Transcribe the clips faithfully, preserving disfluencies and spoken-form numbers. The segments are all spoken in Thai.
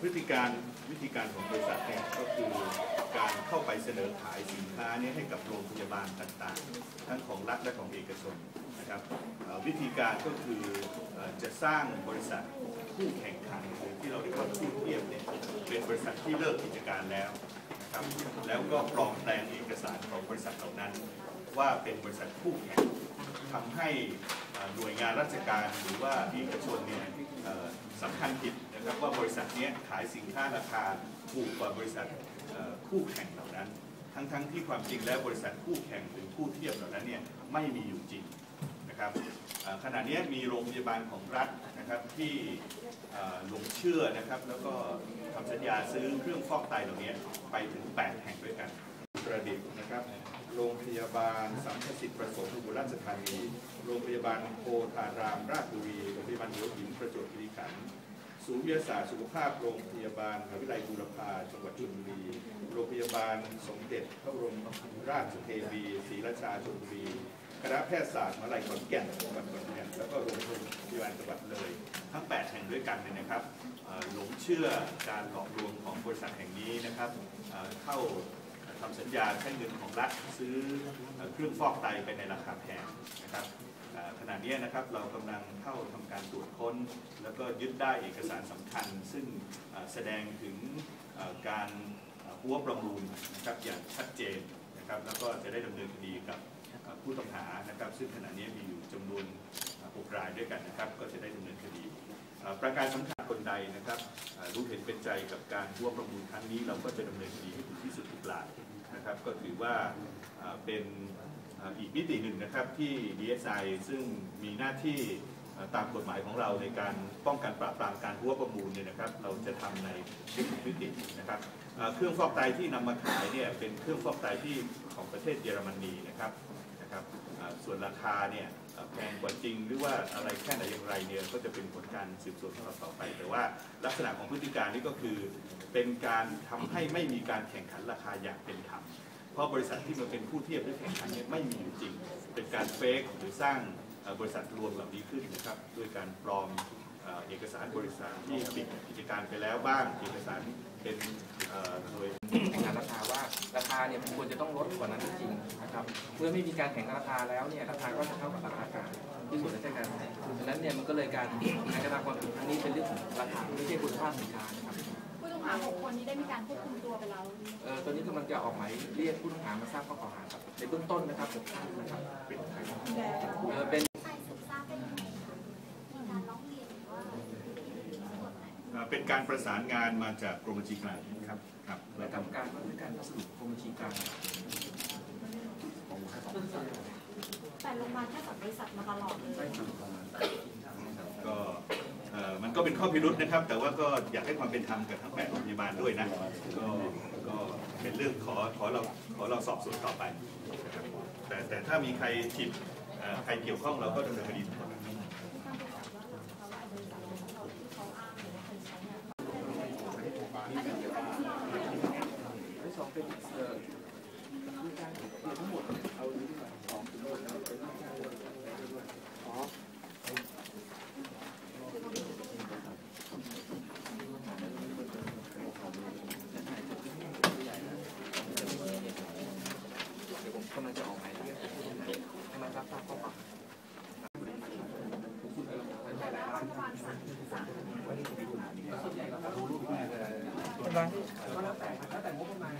พฤติการวิธีการของบริษัทเนี่ยก็คือการเข้าไปเสนอขายสินค้านี้ให้กับโรงพยาบาลต่างๆทั้งของรัฐและของเอกชนนะครับวิธีการก็คือจะสร้างบริษัทคู่แข่งขันหรือที่เราเรียกว่าคู่เทียบเนี่ยเป็นบริษัทที่เลิกกิจการแล้วนะครับแล้วก็ปลอมแปลงเอกสารของบริษัทเหล่านั้นว่าเป็นบริษัทคู่แข่งทำให้หน่วยงานราชการหรือว่าเอกชนเนี่ยสำคัญผิดนะครับว่าบริษัทนี้ขายสินค้าราคาถูกกว่าบริษัทคู่แข่งเหล่านั้นทั้งๆ ท, ที่ความจริงแล้วบริษัทคู่แข่งหรือคู่เทียบเหล่านั้นเนี่ยไม่มีอยู่จริงนะครับขณะนี้มีโรงพยาบาลของรัฐนะครับที่หลงเชื่อนะครับแล้วก็ทำสัญญาซื้อเครื่องฟอกไตเหล่านี้ไปถึงแปดแห่งด้วยกันประดิษฐ์นะครับโรงพยาบาลสัมพสิทธิ์ประสงค์อุบลราชธานีโรงพยาบาลโพธารามราชบุรีโรงพยาบาลหัวหินประจวบคีรีขันธ์ศูนย์วิทยาศาสตร์สุขภาพโรงพยาบาลมหาวิทยาลัยบูรพาจังหวัดชลบุรีโรงพยาบาลสมเด็จพระบรมราชเทวีศรีราชาชลบุรีคณะแพทยศาสตร์มหาวิทยาลัยขอนแก่นจังหวัดขอนแก่นแล้วก็โรงพยาบาลจังหวัดเลยทั้งแปดแห่งด้วยกันเลยนะครับหลงเชื่อการหลอกลวงของบริษัทแห่งนี้นะครับเข้าทำสัญญาใช้เงินของรัฐซื้อเครื่องฟอกไตไปในราคาแพงนะครับขณะนี้นะครับเรากำลังเข้าทำการตรวจค้นแล้วก็ยึดได้เอกสารสำคัญซึ่งแสดงถึงการหัวประมูลนะครับอย่างชัดเจนนะครับแล้วก็จะได้ดำเนินคดีกับผู้ต้องหานะครับซึ่งขณะนี้มีอยู่จำนวนหกรายด้วยกันนะครับก็จะได้ดำเนินคดีประการสำคัญคนใดนะครับรู้เห็นเป็นใจกับการหัวประมูลครั้งนี้เราก็จะดำเนินคดีให้ถึงที่สุดทุกรายนะครับก็ถือว่าเป็นอีกมิติหนึ่งนะครับที่ ดี เอส ไอ ซึ่งมีหน้าที่ตามกฎหมายของเราในการป้องกันปราบปรามการหัวประมูลเนี่ยนะครับเราจะทำในทุกมิตินะครับเครื่องฟอกไตที่นำมาขายเนี่ยเป็นเครื่องฟอกไตที่ของประเทศเยอรมนีนะครับนะครับส่วนราคาเนี่ยแพงกว่าจริงหรือว่าอะไรแค่ไหนอย่างไรเนี่ยก็จะเป็นผลการสืบสวนของเราต่อไปแต่ว่าลักษณะของพฤติการนี้ก็คือเป็นการทำให้ไม่มีการแข่งขันราคาอย่างเป็นธรรมเพราะบริษัทที่มันเป็นคู่เทียบหรือแข่งขันเนี่ยไม่มีอยู่จริงเป็นการเฟกหรือสร้างบริษัทรวมเหล่านี้ขึ้นนะครับด้วยการปลอมเอกสารบริษัทที่ปิดกิจการไปแล้วบ้างเอกสารเป็นโดยแข่งขันราคาว่าราคาเนี่ยควรจะต้องลดกว่านั้นจริงๆนะครับเมื่อไม่มีการแข่งราคาแล้วเนี่ยราคาก็จะเท่ากับราคากลางที่สุดในใช่กันดังนั้นเนี่ยมันก็เลยการการกระทำความผิดครั้งนี้เป็นเรื่องของราคาไม่ใช่คุณภาพสินค้านะครับผู้ต้องหาหกคนนี้ได้มีการควบคุมตัวไปแล้วเออตอนนี้กำลังจะออกหมายเรียกผู้ต้องหามาทราบข้อกล่าวหาครับในเบื้องต้นนะครับหกท่านนะครับเออเป็นเป็นการประสานงานมาจากกรมบัญชีกลางครับครับและทำการด้วยการสรุปกรมบัญชีกลางแต่ลงมาแค่กับบริษัทมาตลอดเลยก็มันก็เป็นข้อพิรุธนะครับแต่ว่าก็อยากให้ความเป็นธรรมกับทั้งแปดโรงพยาบาลด้วยนะก็ก็เป็นเรื่องขอขอเราขอเราสอบสวนต่อไปนะครับแต่แต่ถ้ามีใครผิดใครเกี่ยวข้องเราก็ดำเนินคดีทั้งหมดสองเป็นเอ่อมีการเรียนทั้งหมดเอาดูที่สองถึงหมดแล้วเป็นการอ๋อเดี๋ยวผมกำลังจะออกหมายเรียกกำลังรับทราบข้อกล่าวหาก็แล้วแต่แล้วแต่งบประมาณ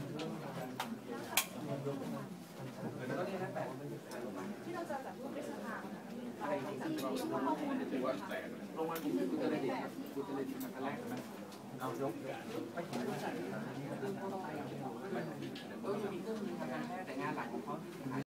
ที่เราจะแบบรูปเป็นสถานอะไรที่ที่ข้อมูลถือว่าแต่ลงมาที่คุณจะได้ดีครับคุณจะได้ดีครับอันแรกนะเอายกไม่ถึงเออมีเครื่องมือทางการแพทย์แต่งานหลักของเขา